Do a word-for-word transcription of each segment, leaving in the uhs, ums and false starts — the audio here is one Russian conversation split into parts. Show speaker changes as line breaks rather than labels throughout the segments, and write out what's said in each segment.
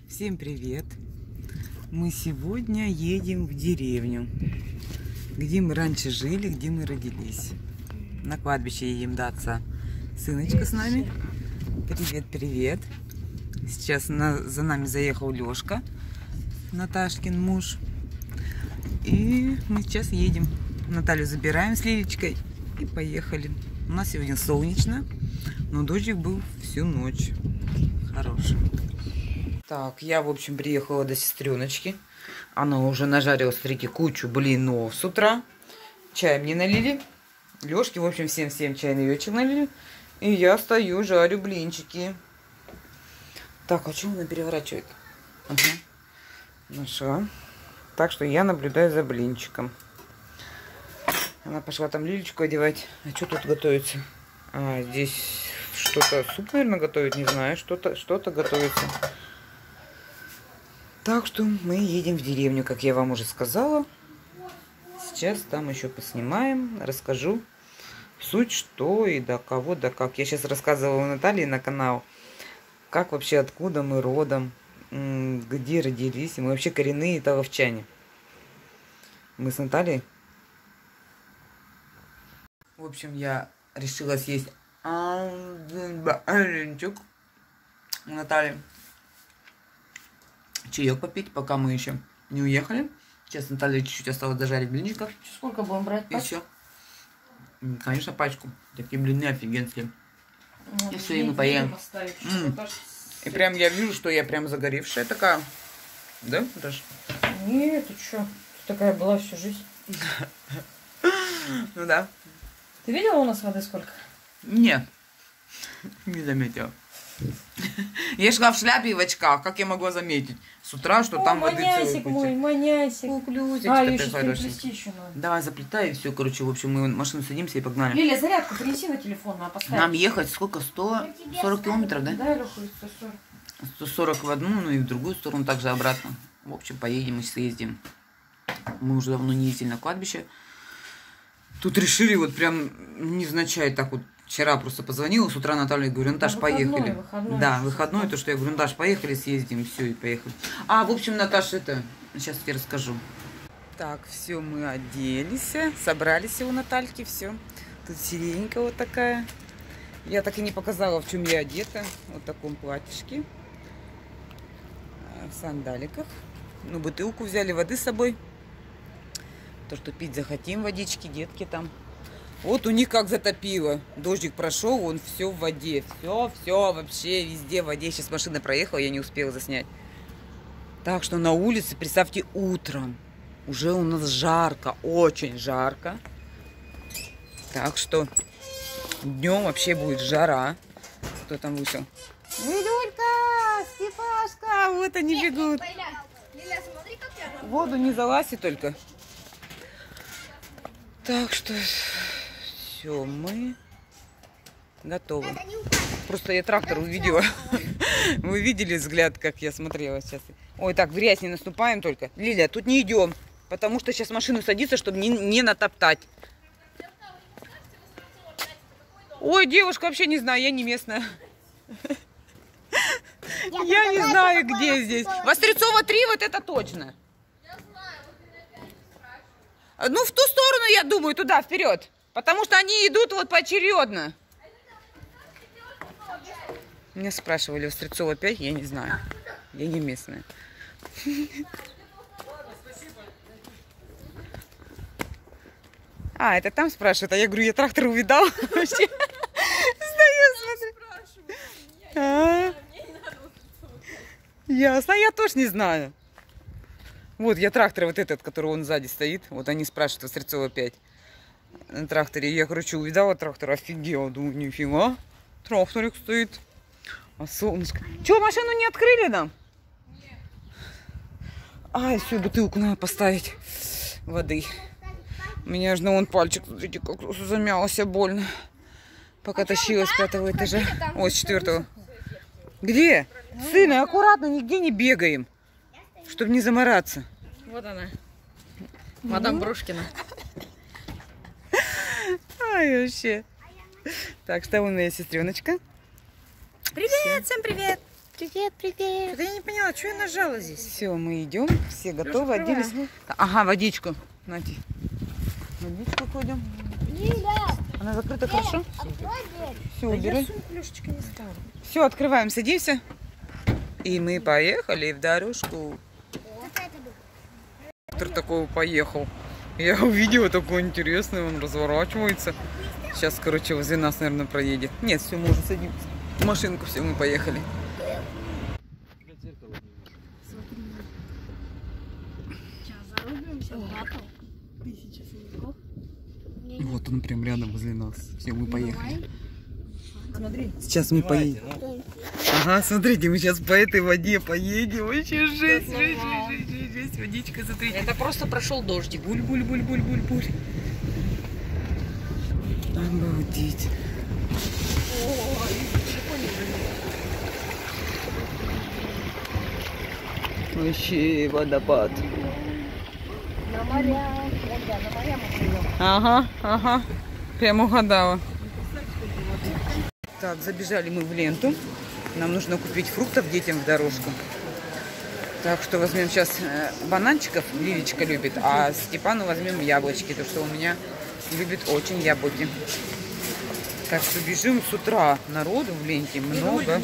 Всем привет! Мы сегодня едем в деревню, где мы раньше жили, где мы родились. На кладбище едем до отца. Сыночка с нами. Привет, привет! Сейчас на, за нами заехал Лёшка, Наташкин муж. И мы сейчас едем. Наталью забираем с Лилечкой и поехали. У нас сегодня солнечно, но дождик был всю ночь. Хороший. Так, я, в общем, приехала до сестреночки. Она уже нажарила, смотрите, кучу блинов с утра. Чай мне налили. Лёшке, в общем, всем-всем чайный вечер налили. И я стою, жарю блинчики. Так, а что она переворачивает? Ага. Нашла. Так что я наблюдаю за блинчиком. Она пошла там Лилечку одевать. А что тут готовится? А, здесь что-то, суп, наверное, готовит, не знаю. Что-то что-то готовится. Так что мы едем в деревню, как я вам уже сказала. Сейчас там еще поснимаем, расскажу суть, что и до кого, да как. Я сейчас рассказывала Наталье на канал, как вообще, откуда мы родом, где родились. Мы вообще коренные таловчане. Мы с Натальей. В общем, я решила съесть блинчик у Натальи. Чаек попить, пока мы еще не уехали. Сейчас Наталья чуть-чуть осталось дожарить блинчиков.
Сколько будем брать?
И все. Конечно, пачку. Такие блины офигенские. Ну, и все, и мы поем. И прям я вижу, что я прям загоревшая такая. Да, Наташа?
Нет, ты что? Ты такая была всю жизнь.
Ну да.
Ты видела у нас воды сколько?
Нет. Не заметила. Я шла в шляпе и в очках. Как я могла заметить? С утра, что
О,
там воды
манясик
целый
мой, манясик.
А,
ее сейчас переплести еще надо.
Давай заплетай и все, короче, в общем, мы в машину садимся и погнали.
Лиля, зарядку принеси на телефон, а поставь.
Нам ехать сколько? сто сорок километров, да?
Да, Леха, сто сорок.
сто сорок в одну, ну и в другую сторону, также обратно. В общем, поедем и съездим. Мы уже давно не ездили на кладбище. Тут решили вот прям невзначай так вот. Вчера просто позвонила, с утра Наталья, говорю, Наташ,
а
поехали.
выходной, выходной,
да, выходной, то, что я говорю, Наташ, поехали, съездим, все, и поехали. А, в общем, Наташа, это, сейчас тебе расскажу. Так, все, мы оделись, собрались у Натальки, все. Тут сиренька вот такая. Я так и не показала, в чем я одета. Вот в таком платьишке. В сандаликах. Ну, бутылку взяли воды с собой. То, что пить захотим, водички, детки там. Вот у них как затопило. Дождик прошел, он все в воде. Все, все, вообще везде в воде. Сейчас машина проехала, я не успела заснять. Так что на улице, представьте, утром. Уже у нас жарко, очень жарко. Так что днем вообще будет жара. Кто там вышел? Лилюлька, Степашка, вот они бегут. В воду не залазь только. Так что все, мы готовы. Просто я трактор увидела. Вы видели взгляд, как я смотрела сейчас? Ой, так, в грязь не наступаем только. Лиля, тут не идем, потому что сейчас машину садится, чтобы не, не натоптать. Ой, девушка, вообще не знаю, я не местная. Я не знаю, где здесь. Вострецова три, вот это точно. Ну, в ту сторону, я думаю, туда, вперед. Потому что они идут вот поочередно. Меня спрашивали, Вострецова пять, я не знаю. Я не местная. А, это там спрашивают, а я говорю, я трактор увидал. Стою, смотрю. Ясно, я тоже не знаю. Вот, я трактор вот этот, который он сзади стоит. Вот они спрашивают, Вострецова пять. На тракторе. Я, короче, увидала трактор, офигела. Думаю, нифига. Тракторик стоит. А солнышко. Че, машину не открыли нам? Нет. Ай, всю бутылку надо поставить воды. У меня аж на вон пальчик, смотрите, как замялся больно. Пока тащила с пятого этажа. Ой, с четвертого. Где? Сына, аккуратно, нигде не бегаем. Чтобы не замораться.
Вот она. Мадам Брошкина.
Ай, вообще. Так, что у меня сестреночка.
Привет, всем привет.
Привет, привет.
Да я не поняла, что я нажала здесь?
Все, мы идем, все готовы, оделись. Ага, водичку. Нати. Водичку ходим.
Лиля,
Она закрыта хорошо?
открой дверь.
Все, убери.
Лешечка не стала.
Все, открываем, садимся. И мы поехали в дорожку.
Вот это был.
Трактор такой поехал. Я увидела такой интересный, он разворачивается. Сейчас, короче, возле нас, наверное, проедет. Нет, все, мы уже садимся. В машинку, все, мы поехали.
Сейчас зарубимся в батл. Тысяча сынков.
Вот он прям рядом возле нас. Все, мы поехали.
Смотри.
Сейчас мы поедем. Ага, смотрите, мы сейчас по этой воде поедем. Вообще жесть, жесть, жесть, жесть, жесть, жесть. Водичка, смотрите.
Это просто прошел дождик.
Буль-буль-буль-буль-буль-буль. Обалдеть. Вообще водопад.
На моря. Да, на моря мы плывем.
Ага, ага. Прям угадала. Так, забежали мы в ленту. Нам нужно купить фруктов детям в дорожку. Так что возьмем сейчас бананчиков, Лилечка любит, а Степану возьмем яблочки, потому что у меня любит очень яблоки. Так что бежим с утра. Народу в ленте много.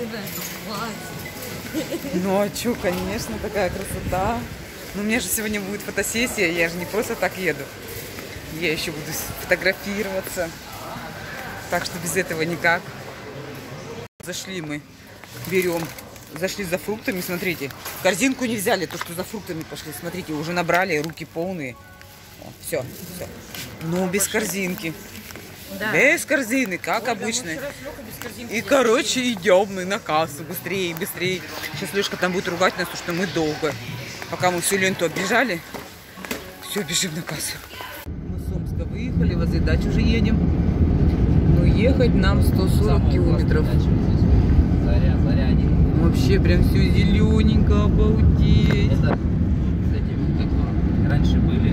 Ну а что, конечно, такая красота. Но у меня же сегодня будет фотосессия, я же не просто так еду. Я еще буду фотографироваться. Так что без этого никак. Зашли мы, берем, зашли за фруктами, смотрите. Корзинку не взяли, то что за фруктами пошли. Смотрите, уже набрали, руки полные. О, все, все. Но без корзинки.
Да.
Без корзины, как обычно. И, короче, идем мы на кассу. Быстрее, быстрее. Сейчас Лешка там будет ругать нас, потому что мы долго. Пока мы всю ленту оббежали, все, бежим на кассу. Мы с Омска выехали, возле дачи уже едем. Но ехать нам сто сорок километров.
Заря, заря, они.
Вообще прям все зелененько, обалдеть.
Это, кстати, как раньше были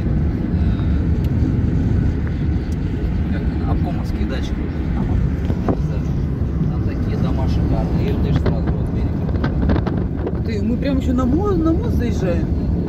э, как, обкомовские дачи. Там такие дома шикарные. И ты же сразу вот берег.
Ты, мы прям еще на мост, на мост заезжаем.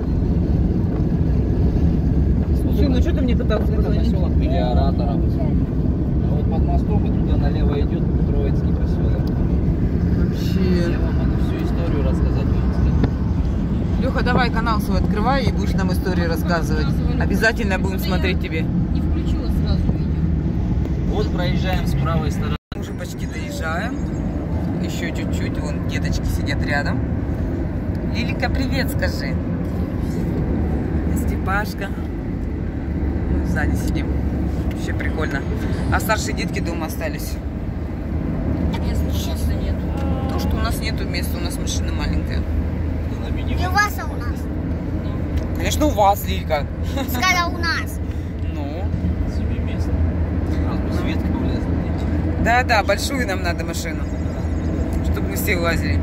Слушай, ну что ты мне пытался
Это
позвонить?
поселок мелиораторов. А вот под мостом и туда налево идет Троицкий поселок.
Вообще.
Я вам могу всю историю рассказать.
Леха, давай канал свой открывай и будешь нам истории рассказывать. Обязательно будем смотреть тебе.
Не включила сразу видео.
Вот проезжаем с правой стороны.
Уже почти доезжаем. Еще чуть-чуть. Вон деточки сидят рядом. Лилика, привет скажи. Степашка. Мы сзади сидим. Вообще прикольно. А старшие детки дома остались.
Места нет.
То, что у нас нету места, у нас машина маленькая.
И у вас, а у нас?
Конечно, у вас, Лилька.
Сказала у нас.
Ну.
Себе место. Сразу Светка влезла.
Да-да, большую нам надо машину. Чтобы мы все лазили.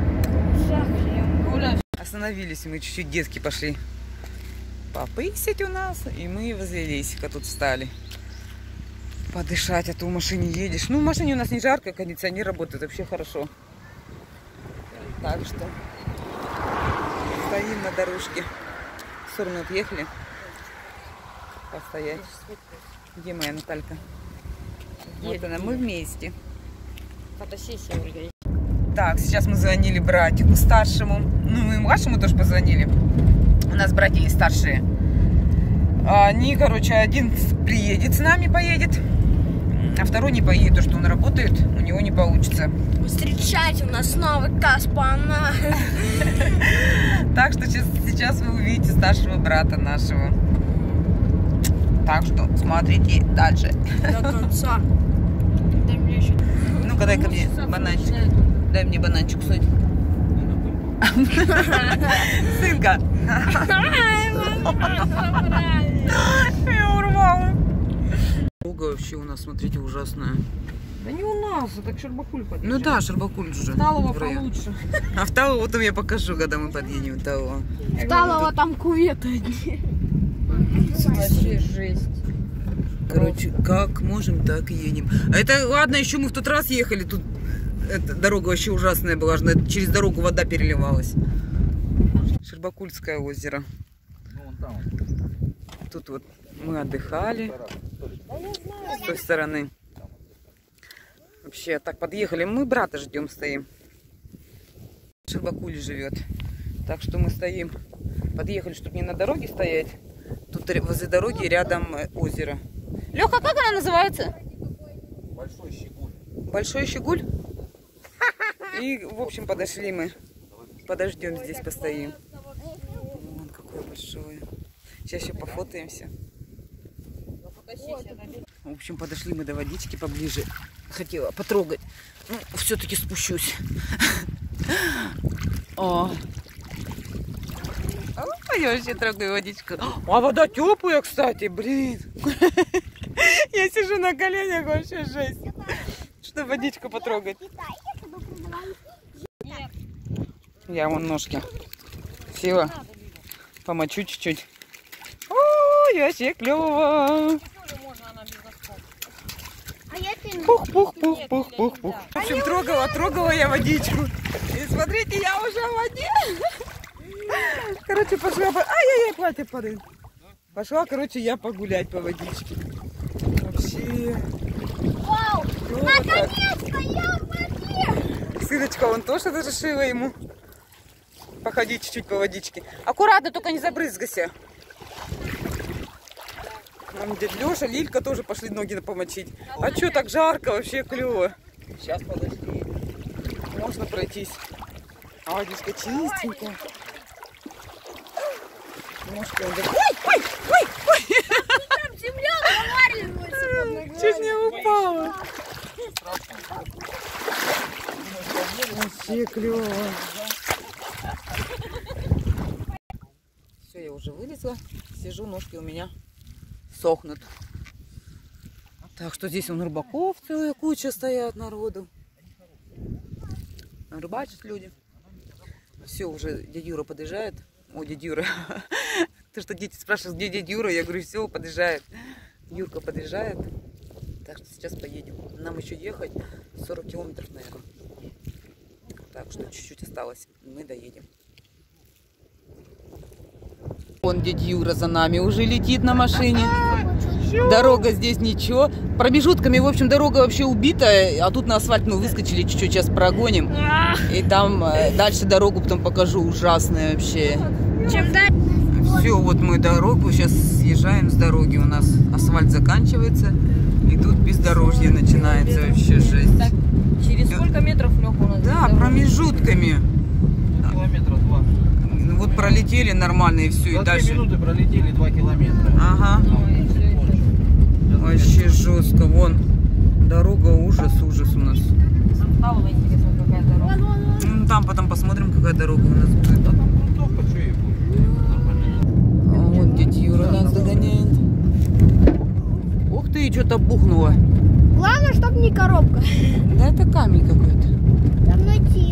Остановились, мы чуть-чуть детки пошли попысить у нас. И мы возле Лесика тут встали. Подышать, а то в машине едешь. Ну, в машине у нас не жарко, кондиционер работает вообще хорошо. Так что стоим на дорожке. В сторону отъехали. Постоять. Где моя Наталька? Вот она, мы вместе.
Фотосессия, Ольга.
Так, сейчас мы звонили братику старшему. Ну, мы младшему тоже позвонили. У нас братья есть старшие. Они, короче, один приедет с нами, поедет. А второй не поедет, потому что он работает, у него не получится.
Встречайте, у нас новый Каспана.
Так что сейчас, сейчас вы увидите старшего брата нашего. Так что смотрите дальше.
До конца. Дай мне еще.
Ну-ка, дай ко мне бананчик. Дай мне бананчик, кусать. Сынка. Я урвала. Дорога вообще у нас, смотрите, ужасная.
Да не у нас, это к Щербакуль подъезжаем.
Ну да, Щербакуль уже.
Талово
в районе.
получше.
А в Талово потом я покажу, когда мы подъедем в Талово.
Талово там куветы одни.
Вообще жесть.
Короче, как можем, так и едем. А это ладно, еще мы в тот раз ехали, тут эта дорога вообще ужасная была, аж на- через дорогу вода переливалась. Щербакульское озеро.
Ну, вон там.
Тут вот мы отдыхали с той стороны. Вообще, так подъехали. Мы брата ждем, стоим. В Щербакуле живет. Так что мы стоим. Подъехали, чтобы не на дороге стоять. Тут возле дороги рядом озеро. Леха, как она называется?
Большой щегуль.
Большой щегуль? И, в общем, подошли мы. Подождем здесь, постоим. Вон какое большое. Сейчас еще пофотаемся. В общем, подошли мы до водички поближе. Хотела потрогать. Ну, все-таки спущусь. О. Я вообще трогаю водичку. А вода теплая, кстати, блин. Я сижу на коленях, вообще жесть. Что водичку потрогать. Я вон ножки. Села. Помочу чуть-чуть. Ой, вообще клево. Пух-пух-пух-пух-пух-пух. В общем, трогала, трогала я водичку. И смотрите, я уже в воде. Короче, пошла... Ай-яй-яй, платье падает. Пошла, короче, я погулять по водичке. Вообще...
Вау! Наконец-то я в воде!
Сыночка, он тоже разрешила ему походить чуть-чуть по водичке. Аккуратно, только не забрызгайся. Там дядя Леша, Лилька тоже пошли ноги помочить. А что, так жарко, вообще клево.
Сейчас подожди.
Можно пройтись. А водичка чистенькая. Ножки он... Ой, ой, ой, ой!
Там земля наваливается под ногами.
Чуть не упала. Вообще клево. Все, я уже вылезла. Сижу, ножки у меня сохнут. Так что здесь он рыбаков целая куча стоят народу. Рыбачат люди. Все, уже дядя Юра подъезжает. О, дядя Юра. То, что дети спрашивают, где дядя Юра, я говорю, все, подъезжает. Юрка подъезжает. Так что сейчас поедем. Нам еще ехать сорок километров, наверное. Так что чуть-чуть осталось. Мы доедем. Вон дядя Юра за нами уже летит на машине. Дорога здесь ничего. Промежутками, в общем, дорога вообще убитая. А тут на асфальт мы выскочили, чуть-чуть сейчас прогоним. И там э, дальше дорогу потом покажу. Ужасная вообще.
Чем дальше?
Все, вот мы дорогу. Сейчас съезжаем с дороги. У нас асфальт заканчивается. И тут бездорожье начинается. Вообще жесть.
Так, через сколько метров, Леха, у нас?
Да,
здесь
промежутками.
Ну, километра два.
Ну, вот пролетели нормально и все. И
За
дальше.
две минуты пролетели два километра.
Ага.
дорога? Ой, всё это.
Вообще жестко. Вон дорога ужас, ужас у нас.
Стало интересно, какая дорога.
Ну, там потом посмотрим, какая дорога у нас будет.
Да там грунтовка, что и будет. Нормально.
А вот дядя Юра нас догоняет. Ух ты, что-то бухнуло.
Главное, чтобы не коробка.
Да это камень какой-то.
Там найти.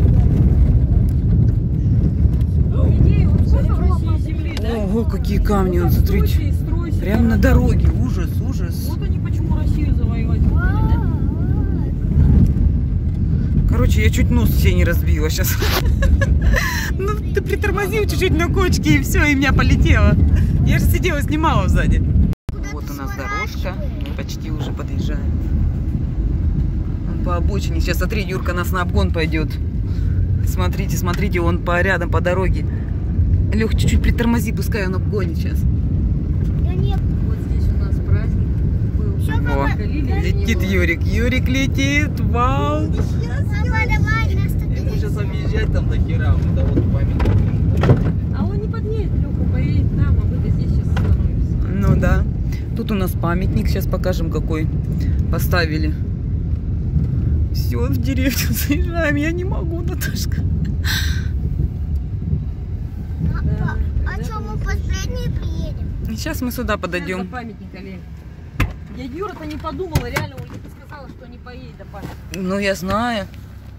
Ого, какие камни, вот смотрите. Прям на дороге. Ужас, ужас.
Вот они почему Россию завоевать хотели,
Короче, я чуть нос себе не разбила сейчас. Ну, ты притормозил чуть-чуть на кочке, и все, и меня полетело. Я же сидела, снимала сзади. Вот у нас дорожка. Мы почти уже подъезжаем. Он по обочине. Сейчас, смотри, Юрка нас на обгон пойдет. Смотрите, смотрите, он по рядом, по дороге. Лех, чуть-чуть притормози, пускай он обгонит сейчас.
Да нет.
Вот здесь у нас праздник был.
Всё,
О,
мама.
летит Юрик. Юрик летит. Вау.
Давай, давай, нас тут
Ему сейчас объезжать там до хера, это вот памятник.
А он не подъедет, Леха, поедет там, а мы здесь сейчас остановимся.
Ну да. Тут у нас памятник. Сейчас покажем, какой поставили. Все, в деревню заезжаем. Я не могу, Наташка.
А, а что, мы последние приедем?
Сейчас мы сюда подойдем.
До памятника, Лень. Дядя Юра-то не подумала, реально, Ольга сказала, что не поедет до памятника.
Ну, я знаю.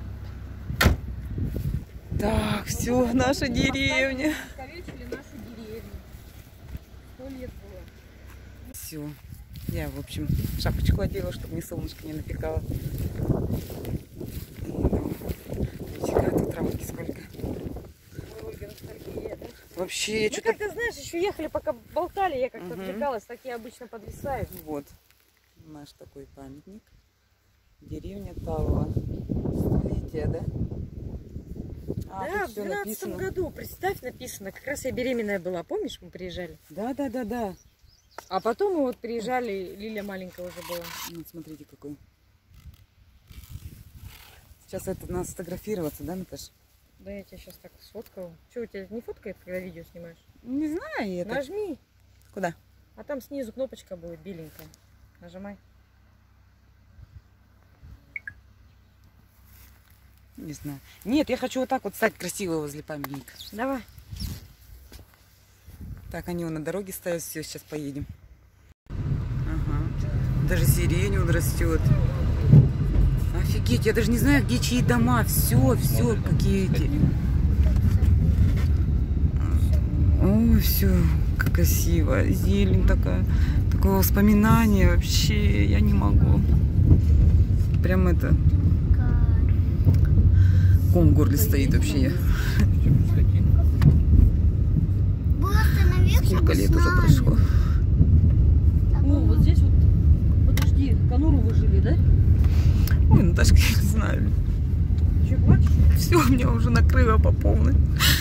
Так, все, наша деревня.
Искалечили нашу деревню. Сто лет было.
Все. Я, в общем, шапочку одела, чтобы мне солнышко не напекало. Нифига, тут травки сколько.
Ольга, ностальгия, да?
Вообще, я
Мы
что-то...
как-то, знаешь, еще ехали, пока болтали, я как-то
Мгм.
отвлекалась, такие обычно подвисают.
Вот наш такой памятник. Деревня Талова. Столетие, да? А,
Да,
тут
в
всё
двенадцатом
написано.
году, представь, написано, как раз я беременная была, помнишь, мы приезжали?
Да, да, да, да.
А потом мы вот приезжали, Лиля маленькая уже была.
Вот смотрите какой. Сейчас это надо сфотографироваться, да, Наташа?
Да, я тебя сейчас так сфоткаю. Что, у тебя не фоткает, когда видео снимаешь?
Не знаю, я так...
Нажми,
Куда?
а там снизу кнопочка будет беленькая. Нажимай.
Не знаю. Нет, я хочу вот так вот стать красивой возле памятника.
Давай.
Так, они вон на дороге стоят, все, сейчас поедем. Ага. Даже сирень он растет. Офигеть, я даже не знаю, где чьи дома. Все, все, какие эти. Ой, все, как красиво. Зелень такая. Такое воспоминание вообще. Я не могу. Прям это. Ком в горле стоит вообще. Сколько лет уже прошло?
О, вот здесь вот, подожди, конуру выжили, да?
Ой, Наташка, я не знаю.
Че, плачешь?
Все, меня уже накрыло по полной.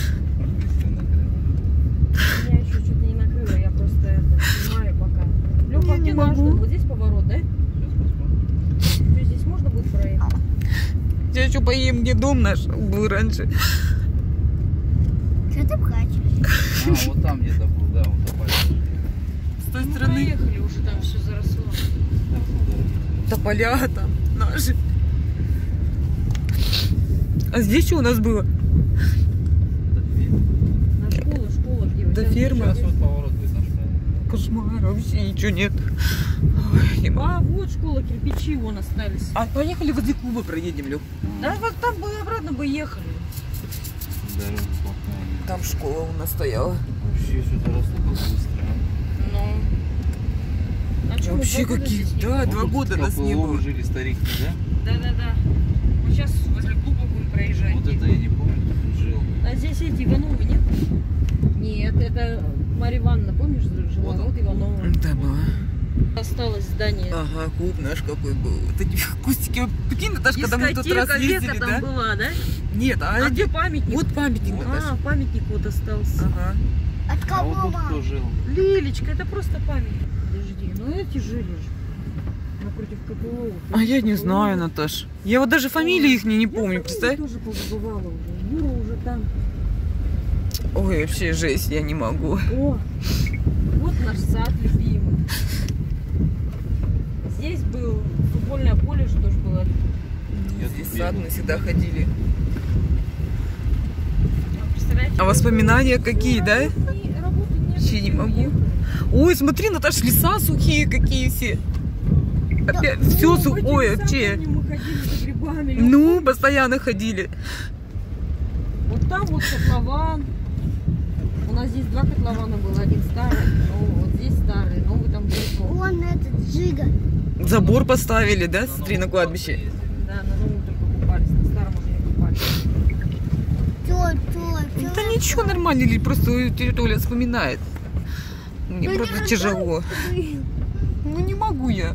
Меня еще что-то не накрыло, я просто это снимаю пока. Лёха,
Я
где
не могу.
должен? Вот здесь поворот, да? Что, здесь можно будет проехать?
Я еще поем, где дом наш был раньше.
Что ты плачешь?
А, вот там где-то был, да, вот тополя.
С той
Мы
стороны
проехали, уже там все заросло.
тополя там наши. А здесь что у нас было?
На школу, школа где?
Да ферма.
Сейчас вот поворот будет наш правильно.
Кошмар, вообще ничего нет. Ой, не могу.
А, вот школа, кирпичи вон остались.
А поехали возле клуба проедем, Лёх.
Да, вот там бы обратно бы ехали.
Дорога плохая.
Там школа у нас стояла.
Вообще все заросло как быстро.
Ну. А чё, мы
Вообще
два года
какие,
здесь не
да,
Вот
два
тут
года
в
нас не
КПО
было.
жили старики, да?
Да-да-да. Мы сейчас возле клуба будем проезжать.
Вот это я не помню, кто тут жил.
А здесь эти Ивановы, нет? Нет, это Марья Ивановна, помнишь, жила?
Вот он.
Вот Иванова.
Да, была.
Осталось здание.
Ага, клуб наш какой был. Вот эти кустики. Вот прикинь, Наташа, когда мы в тот раз
Дискотека
ездили,
лето там
да?
была, да?
Нет, а,
А
где?
где памятник?
Вот памятник, Наташа.
А, памятник вот остался.
Ага.
От
А
кого,
вот тут кто
мам?
жил?
Лилечка, это просто памятник. Подожди, ну эти жили же. Напротив КПО.
А я не знаю, Наташ. Я вот даже фамилии их не, не помню,
Я
представь.
тоже позабывала уже. Юра уже там.
Ой, вообще жесть, я не могу.
О, вот наш сад любимый. Здесь был футбольное поле, что ж было.
Я
Здесь
тут
сад
бегал.
мы всегда ходили.
Представляете?
А воспоминания какие, да?
Не- работать нет,
Вообще не
все
могу.
уехали.
Ой, смотри, Наташ, леса сухие какие все. Опять все
Ну, в эти
сухое
леса,
вообще.
помню, мы ходили за грибами.
Ну, постоянно ходили.
Вот там вот котлован. У нас здесь два котлована было. Один старый, ну, вот здесь старый, новый там был.
Вон этот Джига.
Забор поставили, да?
На
Смотри, на
новом
кладбище.
ездили.
Да, на новом только купались, на старом уже не купались.
Тё, тё, тё.
Да ничего, нормально, или просто тетя Оля вспоминает. Мне
Ну, не
просто тяжело. Ну не могу я.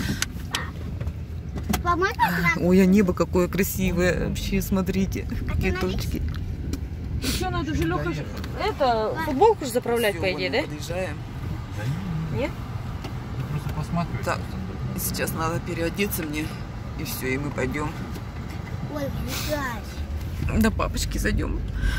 Помой как
Ой, а небо какое красивое. Вообще, смотрите, какие
на
точки.
Еще надо же, Леха,
Поехали.
это, футболку же заправлять,
Всё,
по
вон
идее,
мы
да?
подъезжаем.
Нет?
Ты просто посматриваешь.
Так.
просто друг на
Сейчас надо переодеться мне. И все, и мы пойдем.
Ой, грязь.
До папочки зайдем.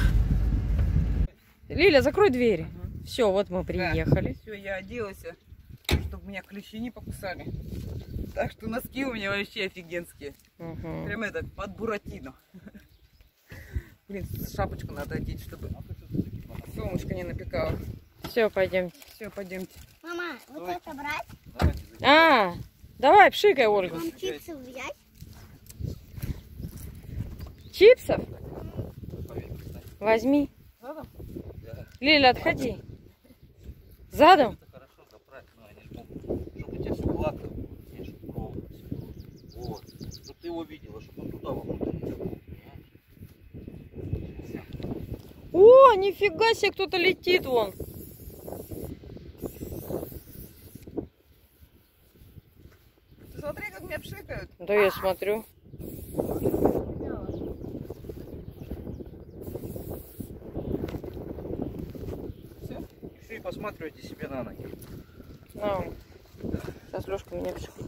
Лиля, закрой двери. Все, вот мы приехали.
Все, я оделась, чтобы меня ключи не покусали. Так что носки у меня вообще офигенские.
Угу.
Прям это, под буратино. Блин, шапочку надо одеть, чтобы солнышко не напекало.
Все, пойдемте.
Все, пойдемте.
Мама, вот это брать?
Давайте зайдем.
А, давай, пшикай, Ольга.
Вам чипсы взять?
Чипсов?
Поверь, кстати.
Возьми.
Задом?
Да.
Лиля, отходи. Задом?
Это хорошо заправить, но они ж могут, чтобы у тебя все гладко было, понимаешь, ровно все было. Вот. Чтобы ты его видела, чтобы он туда вовнутрь не тянул, понимаешь?
О, нифига себе, кто-то летит вон.
Смотри, как меня пшикают.
Да я смотрю.
Все, и посматривайте себе на ноги.
На. Сейчас Лёшка меня пшикает.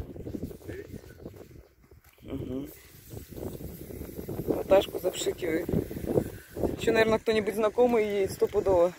Угу. Наташку запшикивает. Еще, наверное, кто-нибудь знакомый ей стопудово.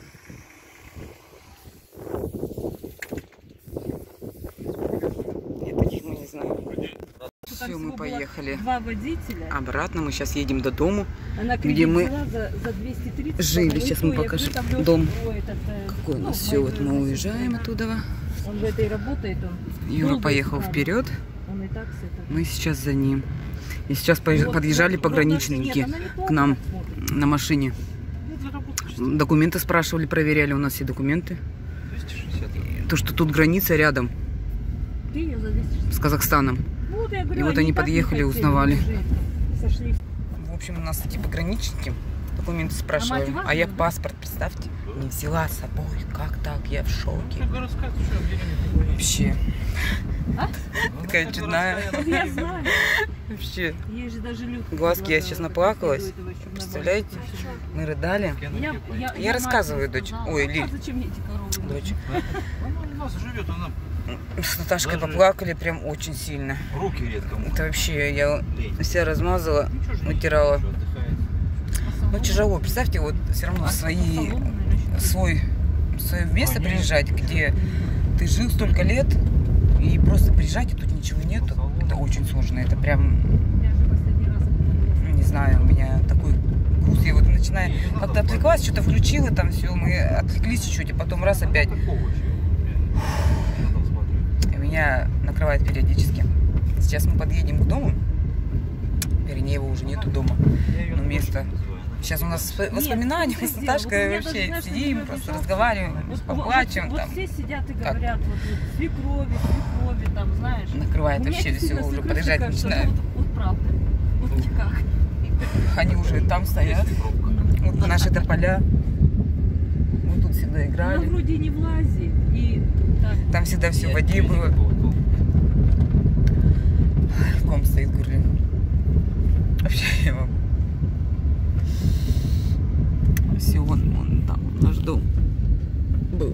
Нет, таких мы не знаем. Все, мы поехали. Два водителя.
Обратно мы сейчас едем до дому,
Она
где мы
за, за двести тридцать,
жили. Сейчас мы покажем дом.
Этот,
Какой у
ну,
нас все. Вот мы
майор,
уезжаем оттуда.
Он в этой работает. Он
Юра
долго
поехал
искал.
вперед.
Он и так с этого.
Мы сейчас за ним. И сейчас
Вот,
подъезжали
вот,
пограничники
нет, она не
к нам
смотрит.
на машине. Документы спрашивали, проверяли. У нас все документы.
двести шестьдесят.
То, что тут граница рядом
Ты ее за двести шестьдесят.
с Казахстаном.
Вот, я говорю,
И вот они
так не
подъехали,
хотели,
узнавали.
уже Сошли.
В общем, у нас эти пограничники документы спрашивали.
А мать
А я
ваша?
паспорт, представьте, не взяла с собой. Как так? Я в шоке.
Городская, ты что, в деревне такой?
Вообще.
А?
Такая чудная.
Я знаю.
Вообще.
Ей же даже Людка
Глазки я сейчас
предлагала,
наплакалась.
до этого, чтобы на
Представляете?
бабушку.
Мы рыдали.
Я, я,
Я рассказываю,
матери
дочь.
сказала,
Ой,
а
Лиль.
зачем мне эти коровы?
Дочь.
Она у нас живет, она
С Наташкой
Даже-
поплакали прям очень сильно.
руки редко моет.
Это вообще я
Лень.
себя размазала,
Ничего же не
вытирала.
делает, отдыхает.
Ну тяжело. Представьте, вот все равно в свои, свой, в свое место
Конечно.
приезжать, где ты жил столько лет, и просто приезжать, и тут ничего нету. Это очень сложно. Это прям,
Я же последний раз это
не знаю, у меня такой груз. Я вот начинаю, как-то отвлеклась, что-то включила, там все, мы отвлеклись чуть-чуть, и потом раз опять.
Такого вообще, реально. Надо смотреть.
И меня накрывает периодически. Сейчас мы подъедем к дому. Вернее, его уже нету дома.
Я её
Ну,
дочь
место.
называю.
Сейчас у нас
Нет,
воспоминания, мы с
вот
Наташкой
у меня
вообще
даже, знаешь,
сидим,
что
просто
я
разговариваем,
Вот,
поплачем
вот,
там.
вот все сидят и
Как?
говорят, вот, вот свекрови, свекрови, там, знаешь.
Накрывает
У меня
вообще
действительно
все, уже
свекровь,
подъезжать
кажется,
начинают.
Вот, вот правда. Вот никак.
Они уже там стоят.
Есть пробка.
Вот наши тополя. Мы тут всегда
Она
играли.
вроде не влазит. И так.
Там всегда все в
Нет,
воде
нет
было.
никакого толка.
В ком стоит в горле. Вообще я вам. Все, вон, вон там вот наш дом был.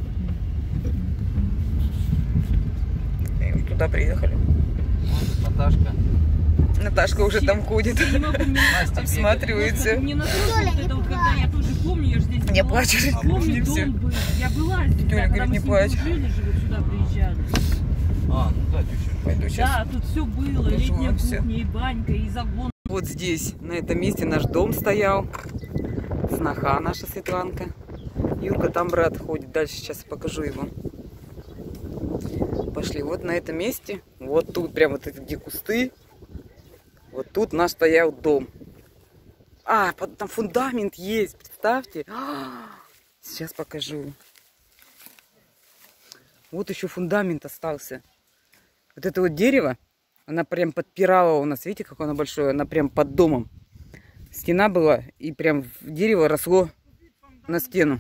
И вот туда приехали.
Вот Наташка.
Наташка уже там ходит,
Я не могу, мне
Настя
обсматривается.
Мне настолько вот это вот, когда я тоже помню, я же здесь
Не
была.
плачь,
Я
не
помню,
все.
дом был. Я была здесь,
Тёля
да, когда
говорит,
мы
не
с ним
плачь.
жили, же вот сюда приезжали.
А, ну да, тетя.
Пойду сейчас.
Да, тут все было,
покажу
летняя
вам всё.
кухня, и банька, и загон.
Вот здесь, на этом месте наш дом стоял. Сноха наша Светланка. Юрка, там брат ходит. Дальше сейчас покажу его. Пошли. Вот на этом месте, вот тут, прям вот эти где кусты. Вот тут наш стоял дом. А, под- там фундамент есть, представьте. А, сейчас покажу. Вот еще фундамент остался. Вот это вот дерево, она прям подпирала у нас, видите, какое оно большое, она прям под домом. Стена была, и прям дерево росло на стену.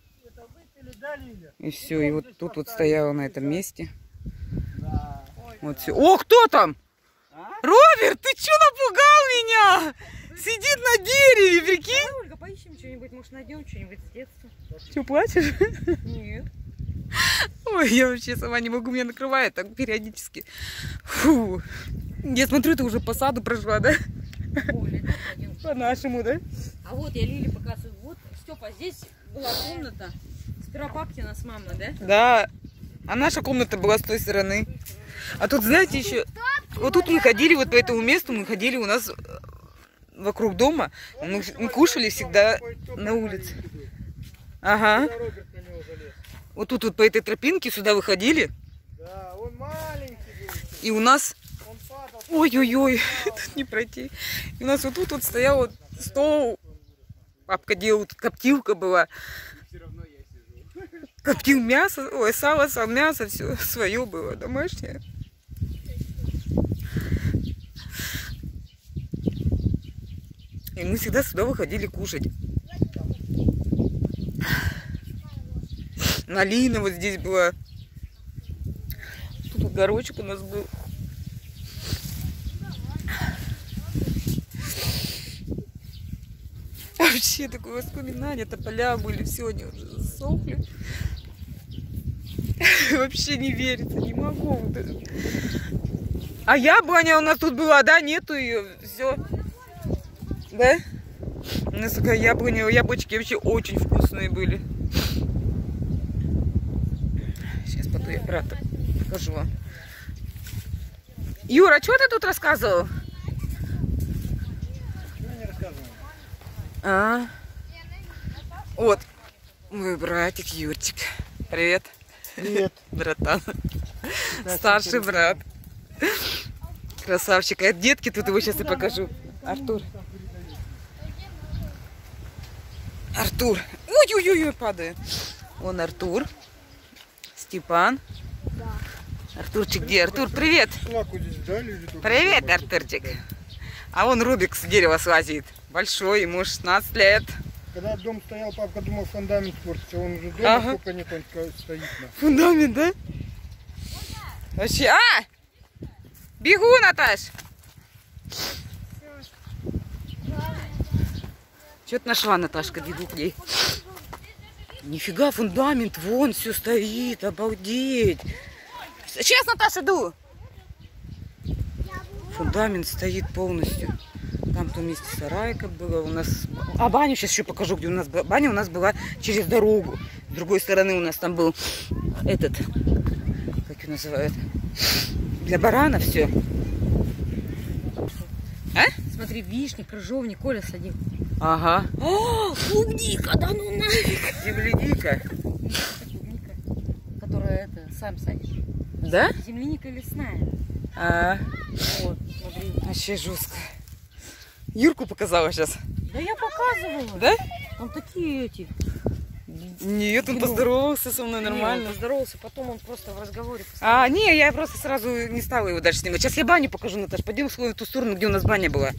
И все, и вот тут вот стояла на этом месте. Вот все. О, кто там? Роберт, ты что напугал меня? Сидит на дереве, прикинь.
Ольга, поищем что-нибудь, может найдем что-нибудь с детства.
Что, плачешь?
Нет.
Ой, я вообще сама не могу, меня накрывает так периодически. Фу. Я смотрю, ты уже по саду прошла, да?
Оля, да, пойдем.
По-нашему, да?
А вот я Лиле показываю. Вот, Степа, здесь была комната. Сперва Папкина с мамой, да?
Да. А наша комната была с той стороны. А тут, знаете, еще... Вот тут мы ходили, вот по этому месту мы ходили у нас вокруг дома. Мы, мы кушали всегда на улице. Ага. Вот тут вот по этой тропинке сюда выходили.
Да, он маленький был.
И у нас...
Он падал.
Ой-ой-ой, тут не пройти. И у нас вот тут вот стоял вот стол. Папка делал, тут коптилка была. Коптил мясо, ой, сало, сал, мясо, все свое было, домашнее. И мы всегда сюда выходили кушать. Малина вот здесь была. Тут огородчик у нас был. Вообще такое воспоминание. Тополя были, все, они уже засохли. Вообще не верится, не могу. А яблоня у нас тут была, да? Нету ее, все. Да? У нас такая яблоня, яблочки вообще очень вкусные были. Сейчас потом я брата покажу вам. Юра, что ты тут рассказывал?
Не рассказывай.
А, вот мой братик Юрчик. Привет.
Привет.
Братан. Старший брат. Красавчик. А детки тут его сейчас и покажу. Артур. Артур. Ой-ой-ой, падаю. Вон Артур. Степан. Артурчик, где? Артур, привет.
Шлаку здесь дали или только
Привет,
дома?
Артурчик. А вон Рубик с дерева слазит. Большой, ему шестнадцать лет.
Когда дом стоял, папка думал, фундамент портится. Он уже дома,
Ага.
сколько нет, он стоит. На.
Фундамент, да? Вообще, а! Бегу, Наташ! Что ты нашла, Наташка? Бегу к ней. Нифига, фундамент, вон все стоит, обалдеть. Сейчас, Наташа, иду. Фундамент стоит полностью. Там в том месте сарайка была у нас. А баню сейчас еще покажу, где у нас была. Баня у нас была через дорогу. С другой стороны у нас там был этот, как его называют, для барана все. А?
Смотри, вишня, крыжовник, Коля садил.
Ага.
О, клубника, да ну нафиг.
Земляника.
Клубника, которая это, сам садишь.
Да?
Земляника лесная.
А,
Вот, смотри.
вообще жестко. Юрку показала сейчас.
Да я показывала.
Да?
Там такие эти.
Нет, он
Ну.
поздоровался со мной
Не,
нормально.
он поздоровался, потом он просто в разговоре.
А, не, я просто сразу не стала его дальше снимать. Сейчас я баню покажу, Наташ. Пойдем в ту сторону, где у нас баня была.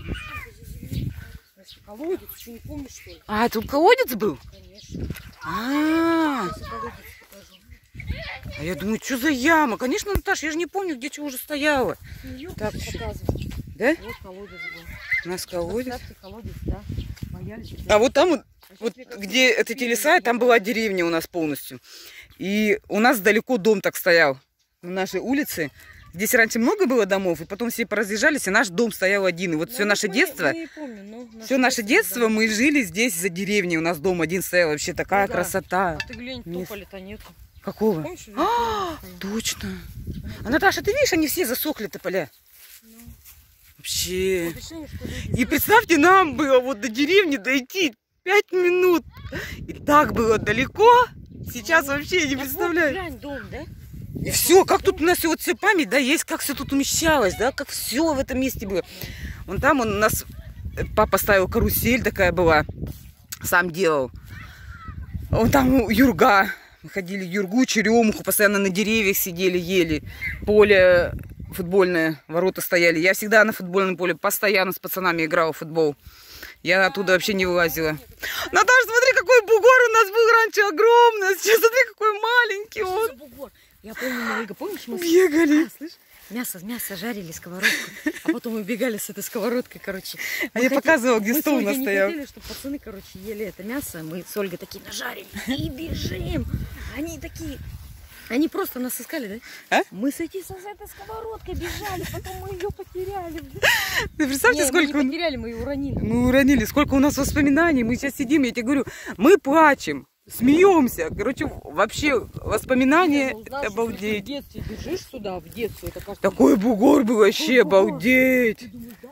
Колодец, что не помнишь, что ли?
А, тут колодец был?
Конечно.
А,
Сейчас я колодец покажу.
а я думаю, что за яма? Конечно, Наташ, я же не помню, где что уже стояла.
Её
Так,
показывать.
Да?
Вот колодец был.
У нас колодец.
Представьте, колодец, да. Боялись.
А вот там, вот,
А
вот
сейчас я
где
как-то
эти леса, там была деревня у нас полностью. И у нас далеко дом так стоял на нашей улице. Здесь раньше много было домов, и потом все поразъезжались, и наш дом стоял один. И вот
Ну,
все
мы
наше
помним-
детство,
мы и помним, но наше
все наше детство
да.
мы жили здесь за деревней. У нас дом один стоял, вообще такая
Ну да.
красота.
А ты глянь,
Мест.
тополя-то нету.
Какого?
Помнишь, уже
А,
стоял?
точно. А Наташа, ты видишь, они все засохли тополя.
Ну,
Вообще.
решение, что люди
И представьте, нам было вот до деревни дойти пять минут. И так было далеко. Сейчас вообще не
Так
представляю.
Вот, глянь, дом, да?
И все, как тут у нас вот все память, да, есть, как все тут умещалось, да, как все в этом месте было. Вон там он у нас, папа ставил карусель такая была, сам делал. Вон там юрга, мы ходили юргу, черемуху, постоянно на деревьях сидели, ели. Поле футбольное, ворота стояли. Я всегда на футбольном поле постоянно с пацанами играла в футбол. Я оттуда вообще не вылазила. Наташа, смотри, какой бугор у нас был раньше огромный. Сейчас смотри, какой маленький
Что
он.
за бугор? Я помню, Марика, помнишь, мы...
Бегали.
А, слышь? Мясо, мясо жарили, сковородку. А потом мы бегали с этой сковородкой, короче.
А
Мы
я
хоти-
показывала, где
мы с
стол у
Ольгой
нас
не
стоял.
хотели, чтобы пацаны, короче, ели это мясо. Мы с Ольгой такие нажарили и бежим. Они такие... Они просто нас искали, да?
А?
Мы с этой, с этой сковородкой бежали, потом мы ее потеряли.
Ты представьте,
Не,
сколько
мы
он...
не потеряли, мы ее уронили.
Мы уронили, сколько у нас воспоминаний. Мы сейчас сидим, я тебе говорю, мы плачем, смеемся. Короче, вообще воспоминания,
Ну, знаешь,
обалдеть.
В детстве бежишь сюда, в детстве, это как...
Такой бугор был вообще,
бугор.
обалдеть.
Ты думаешь, да?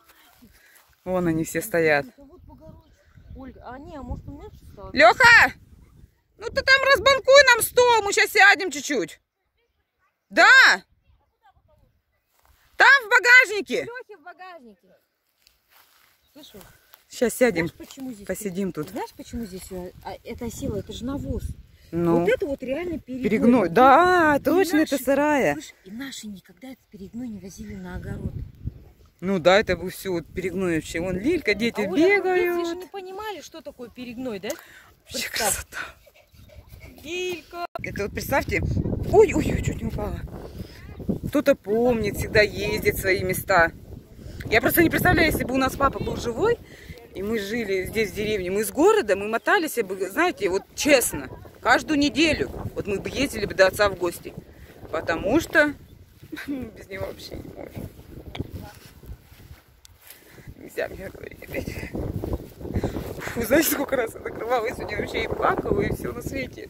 Вон они все стоят.
Это вот бугорочек. Ольга, а не, а может у меня что стало?
Леха, ну ты там разбанкуй нам стол, мы сейчас сядем чуть-чуть. Да? Там в багажнике.
Лёхи в багажнике. Слышишь?
Сейчас сядем,
Знаешь, почему здесь?
посидим тут.
Знаешь, почему здесь э, а, это сила? Это же навоз.
Ну,
Вот это вот реально перегной.
перегной. Да,
И
точно, это
наши-
сарая.
Слышь, и наши никогда этот перегной не возили на огород.
Ну да, это был все вот перегной вообще. Вон Лилька, дети
а Оля, мы в детстве же
бегают.
не понимали, что такое перегной, да?
Вообще
Представь.
красота.
В Килька.
Это вот представьте, ой-ой-ой, чуть не упала. Кто-то помнит, всегда ездит в свои места. Я просто не представляю, если бы у нас папа был живой, и мы жили здесь в деревне, мы из города, мы мотались бы, знаете, вот честно, каждую неделю. Вот мы бы ездили бы до отца в гости. Потому что без него вообще не можно. Нельзя мне говорить. Фу, знаете, сколько раз я накрывала сегодня вообще и плакала, и все на свете.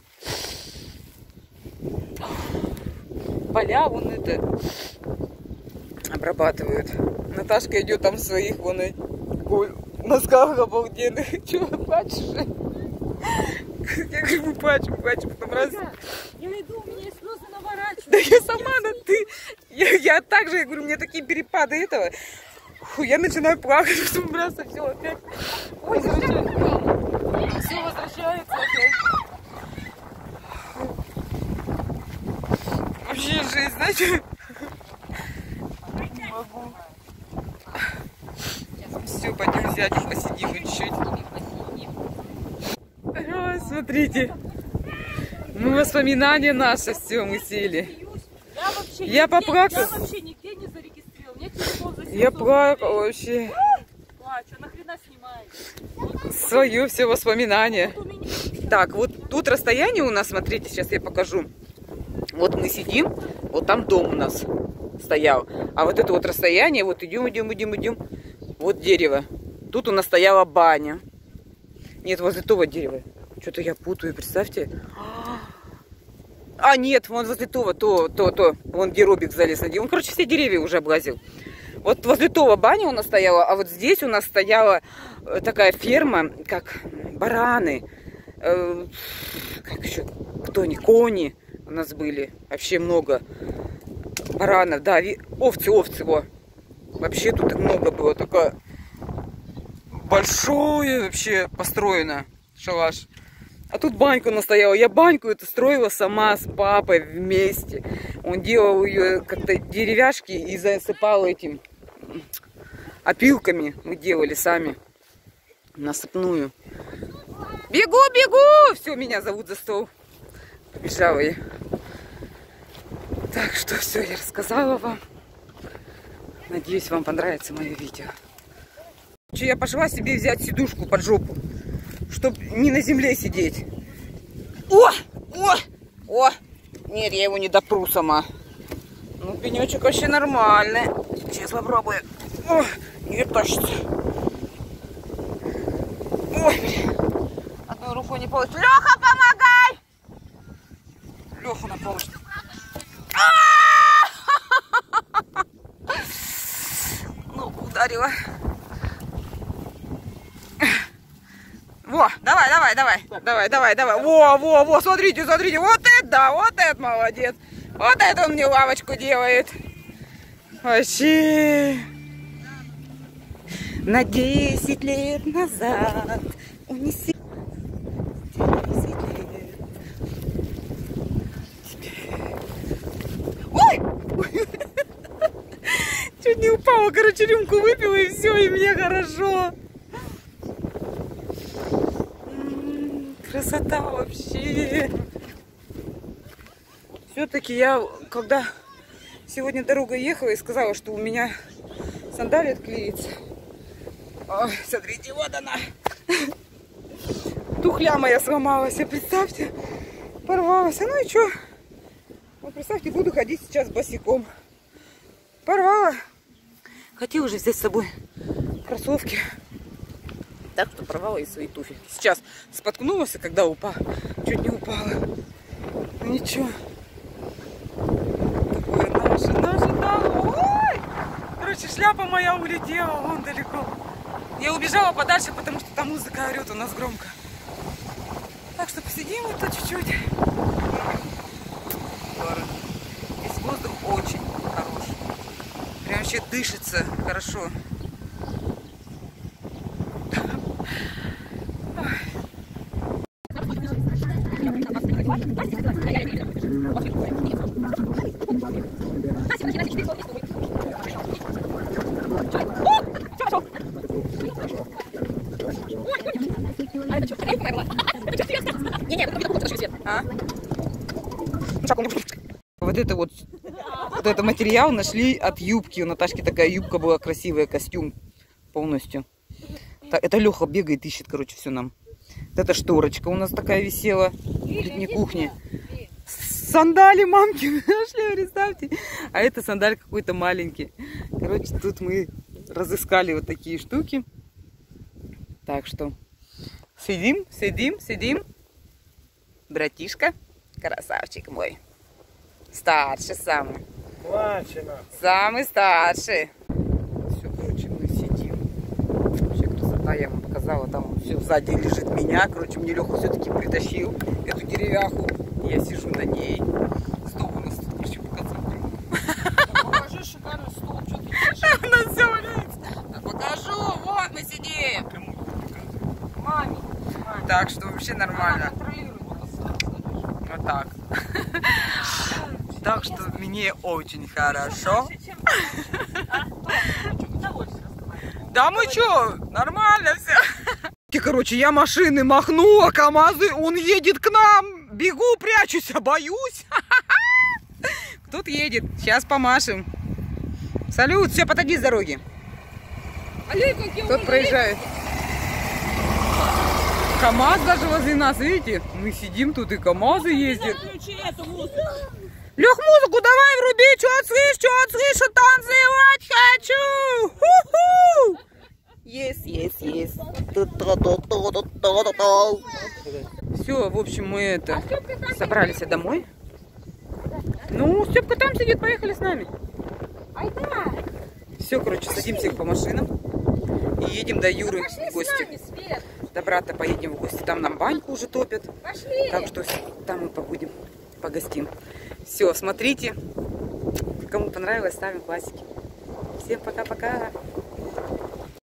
Поля вон это обрабатывают. Наташка идет там в своих вон и носках обалденных. Чего плачешь? Я говорю, мы плачем, плачем, потом раз.
Я иду, у меня слезы наворачиваются.
Да я сама, да ты. Я, я так же, я говорю, у меня такие перепады этого. Фу, я начинаю плакать, потом раз, и все опять. Ой, возвращается. Все возвращается опять. Вообще жизнь, знаете? Не могу. Все, пойдем сядем, посидим чуть-чуть. Ой, смотрите. Ну, воспоминания наши, все, мы сели.
Я вообще,
Я
нигде,
поплакала.
я вообще нигде не зарегистрировала. У меня телефон за
Я плакала вообще.
Плачу, нахрена снимаешь?
Свое все воспоминания.
Вот у меня...
Так, вот тут расстояние у нас, смотрите, сейчас я покажу. Вот мы сидим, вот там дом у нас стоял. А вот это вот расстояние, вот идем, идем, идем, идем. Вот дерево. Тут у нас стояла баня. Нет, возле того дерева. Что-то я путаю, представьте. А, нет, вон возле того, то, то, то. Вон где Робик залез на дерево. Он, короче, все деревья уже облазил. Вот возле того баня у нас стояла, а вот здесь у нас стояла такая ферма, как бараны. Э, как еще? Кто они? Кони у нас были. Вообще много баранов. Да, овцы, овцы, во. Вообще тут их много было. Такое большое вообще построено шалаш. А тут баньку настояла. Я баньку эту строила сама с папой вместе. Он делал ее как-то деревяшки и засыпал этим опилками. Мы делали сами. Насыпную. Бегу, бегу! Все, меня зовут за стол. Побежала я. Так что все, я рассказала вам. Надеюсь, вам понравится мое видео. Я пошла себе взять сидушку под жопу, чтобы не на земле сидеть. О! О! О! Нет, я его не допру сама. Ну, пенечек вообще нормальный. Сейчас попробую. О! Не тащится. Ой, блин. Одной рукой не получится. Леха, помогай! Леха на помощь. Ну, ударила. Во, давай, давай, давай, давай, давай, давай. Во, во, во, смотрите, смотрите. Вот это, да, вот это молодец. Вот это он мне лавочку делает. Вообще. На десять лет назад унеси. десять лет. Ой! Чуть не упала, короче, рюмку выпила и все, и мне хорошо. Красота вообще. Все-таки я, когда сегодня дорогой ехала и сказала, что у меня сандали отклеится. Ой, смотрите, вот она. Тухля моя сломалась, представьте. Порвалась. А ну и что? Вот представьте, буду ходить сейчас босиком. Порвала. Хотела уже взять с собой кроссовки. Так что порвала и свои туфельки. Сейчас споткнулась, когда упала. Чуть не упала. Ну ничего. Такое наше, наше там. Ой! Короче, шляпа моя улетела вон далеко. Я убежала подальше, потому что там музыка орет у нас громко. Так что посидим вот тут чуть-чуть. Здесь воздух очень хороший. Прям вообще дышится хорошо.
Не-не, потом будет свет.
А? Вот это вот, вот это материал нашли от юбки. У Наташки такая юбка была красивая, костюм полностью. Так, это Леха бегает, ищет, короче, все нам. Вот эта шторочка у нас такая висела в летней кухне. Сандали мамки нашли, представьте. А это сандаль какой-то маленький. Короче, тут мы разыскали вот такие штуки. Так что сидим, сидим, сидим. Братишка, красавчик мой. Старший самый.
Плачено.
Самый старший. Все, короче, мы сидим. Вообще красота, я вам показала. Там все сзади лежит меня. Короче, мне Леха все-таки притащил эту деревяху. Я сижу на ней. Стол у нас тут, короче, показываю.
Покажи шикарный стол, что ты пишешь?
У нас все валяется. Да покажу, вот мы сидим.
Маме. Маме.
Так что вообще нормально.
Контролируй.
Вот так. Так что мне очень хорошо. Да мы чё, нормально все. Короче, я машины махну, а КамАЗы, он едет к нам. Бегу, прячусь, а боюсь. Кто-то едет, сейчас помашем. Салют, все, подойди с дороги. Кто-то проезжает. КамАЗ даже возле нас, видите? Мы сидим тут, и КамАЗы ездят. Лех, музыку давай вруби, что слышь, что слышу, танцевать хочу. Ху-ху! Yes, yes, yes. Все, в общем, мы это собрались домой. Ну, Степка там сидит, поехали с нами. Все, короче, садимся по машинам и едем до Юры в гости. До брата поедем в гости. Там нам баньку уже топят. Так что там мы побудем, погостим. Все, смотрите. Кому понравилось, ставим классики. Всем пока-пока.